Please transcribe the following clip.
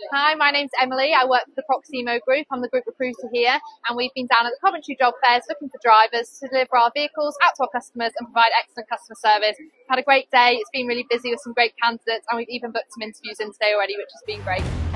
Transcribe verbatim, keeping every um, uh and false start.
Hi, my name's Emily. I work for the Proximo group. I'm the group recruiter here, and we've been down at the Coventry job fairs looking for drivers to deliver our vehicles out to our customers and provide excellent customer service. We've had a great day. It's been really busy with some great candidates, and we've even booked some interviews in today already, which has been great.